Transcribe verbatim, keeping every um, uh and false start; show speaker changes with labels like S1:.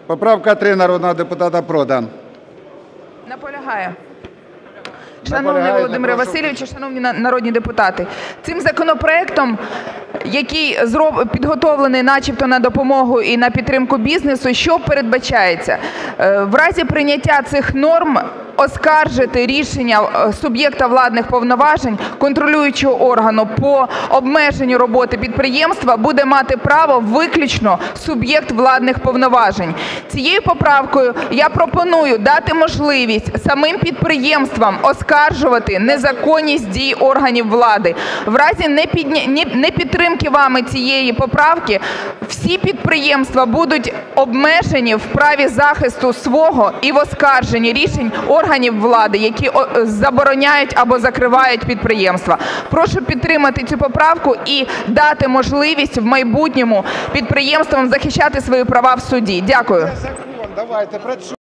S1: Поправка три народного депутата Продан.
S2: Наполягає. Шановний Володимире Васильовичу, шановні народні депутати, цим законопроектом, який підготовлений начебто на допомогу і на підтримку бізнесу, що передбачається? В разі прийняття цих норм оскаржити рішення суб'єкта владних повноважень, контролюючого органу по обмеженню роботи підприємства буде мати право виключно суб'єкт владних повноважень. Цією поправкою я пропоную дати можливість самим підприємствам оскаржувати незаконність дій органів влади. В разі непідтримки вами цієї поправки всі підприємства будуть обмежені в праві захисту свого і в оскарженні рішень органів влади, які забороняють або закривають підприємства. Прошу підтримати цю поправку і дати можливість в майбутньому підприємствам захищати свої права в суді. Дякую.